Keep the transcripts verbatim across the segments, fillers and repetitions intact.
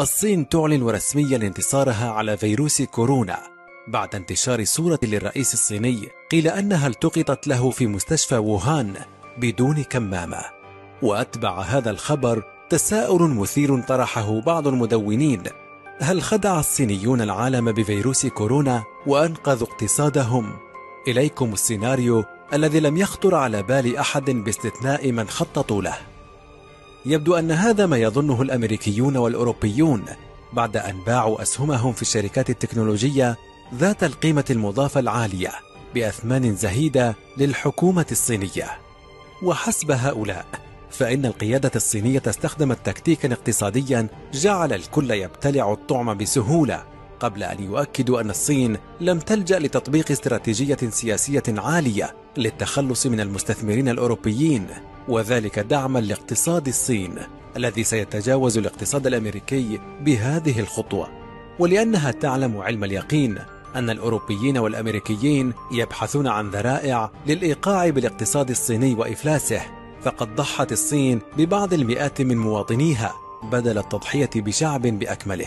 الصين تعلن رسميا انتصارها على فيروس كورونا بعد انتشار صورة للرئيس الصيني قيل أنها التقطت له في مستشفى ووهان بدون كمامة. وأتبع هذا الخبر تساؤل مثير طرحه بعض المدونين: هل خدع الصينيون العالم بفيروس كورونا وأنقذوا اقتصادهم؟ إليكم السيناريو الذي لم يخطر على بال أحد باستثناء من خططوا له. يبدو أن هذا ما يظنه الأمريكيون والأوروبيون بعد أن باعوا أسهمهم في الشركات التكنولوجية ذات القيمة المضافة العالية بأثمان زهيدة للحكومة الصينية. وحسب هؤلاء فإن القيادة الصينية استخدمت تكتيكا اقتصاديا جعل الكل يبتلع الطعم بسهولة، قبل أن يؤكدوا أن الصين لم تلجأ لتطبيق استراتيجية سياسية عالية للتخلص من المستثمرين الأوروبيين، وذلك دعما لاقتصاد الصين الذي سيتجاوز الاقتصاد الأمريكي بهذه الخطوة. ولأنها تعلم علم اليقين أن الأوروبيين والأمريكيين يبحثون عن ذرائع للإيقاع بالاقتصاد الصيني وإفلاسه، فقد ضحت الصين ببعض المئات من مواطنيها بدل التضحية بشعب بأكمله.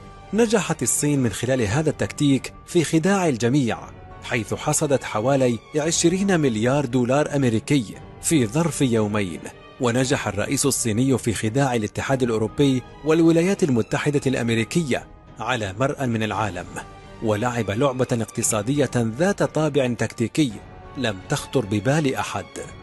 نجحت الصين من خلال هذا التكتيك في خداع الجميع، حيث حصدت حوالي عشرين مليار دولار أمريكي في ظرف يومين. ونجح الرئيس الصيني في خداع الاتحاد الأوروبي والولايات المتحدة الأمريكية على مرأى من العالم، ولعب لعبة اقتصادية ذات طابع تكتيكي لم تخطر ببال أحد.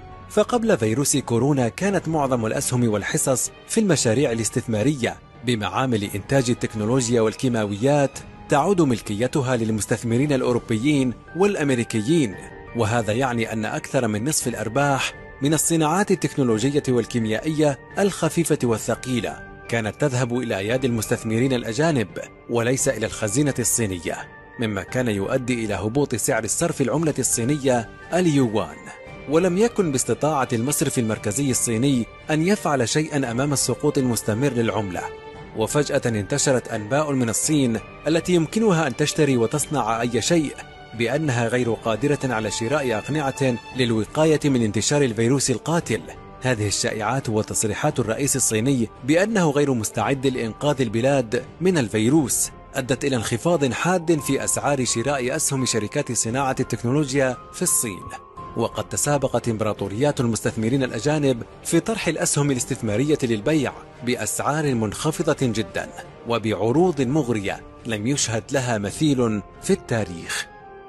فقبل فيروس كورونا كانت معظم الأسهم والحصص في المشاريع الاستثمارية بمعامل إنتاج التكنولوجيا والكيماويات تعود ملكيتها للمستثمرين الأوروبيين والأمريكيين، وهذا يعني أن أكثر من نصف الأرباح من الصناعات التكنولوجية والكيميائية الخفيفة والثقيلة كانت تذهب إلى أيادي المستثمرين الأجانب وليس إلى الخزينة الصينية، مما كان يؤدي إلى هبوط سعر الصرف العملة الصينية اليوان. ولم يكن باستطاعة المصرف المركزي الصيني أن يفعل شيئا أمام السقوط المستمر للعملة. وفجأة انتشرت أنباء من الصين التي يمكنها أن تشتري وتصنع أي شيء بأنها غير قادرة على شراء أقنعة للوقاية من انتشار الفيروس القاتل. هذه الشائعات وتصريحات الرئيس الصيني بأنه غير مستعد لإنقاذ البلاد من الفيروس أدت إلى انخفاض حاد في أسعار شراء أسهم شركات صناعة التكنولوجيا في الصين. وقد تسابقت إمبراطوريات المستثمرين الأجانب في طرح الأسهم الاستثمارية للبيع بأسعار منخفضة جدا وبعروض مغرية لم يشهد لها مثيل في التاريخ.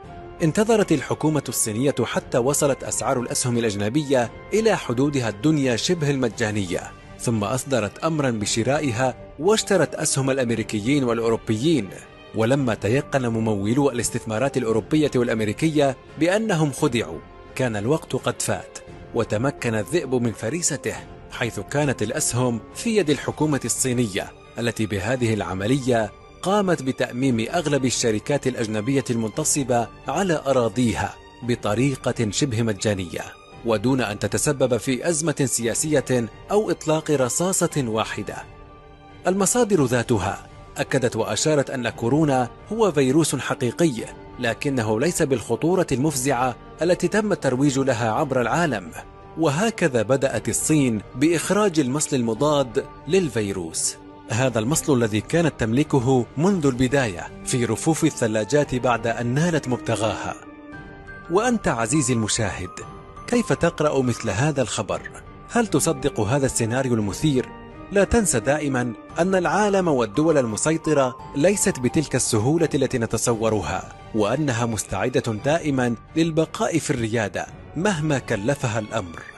انتظرت الحكومة الصينية حتى وصلت أسعار الأسهم الأجنبية إلى حدودها الدنيا شبه المجانية، ثم أصدرت أمرا بشرائها واشترت أسهم الأمريكيين والأوروبيين. ولما تيقن ممولو الاستثمارات الأوروبية والأمريكية بأنهم خدعوا كان الوقت قد فات، وتمكن الذئب من فريسته، حيث كانت الأسهم في يد الحكومة الصينية التي بهذه العملية قامت بتأميم أغلب الشركات الأجنبية المنتصبة على أراضيها بطريقة شبه مجانية ودون أن تتسبب في أزمة سياسية أو إطلاق رصاصة واحدة. المصادر ذاتها أكدت وأشارت أن كورونا هو فيروس حقيقي، لكنه ليس بالخطورة المفزعة التي تم الترويج لها عبر العالم. وهكذا بدأت الصين بإخراج المصل المضاد للفيروس، هذا المصل الذي كانت تملكه منذ البداية في رفوف الثلاجات بعد أن نالت مبتغاها. وأنت عزيزي المشاهد، كيف تقرأ مثل هذا الخبر؟ هل تصدق هذا السيناريو المثير؟ لا تنسى دائما أن العالم والدول المسيطرة ليست بتلك السهولة التي نتصورها، وأنها مستعدة دائما للبقاء في الريادة مهما كلفها الأمر.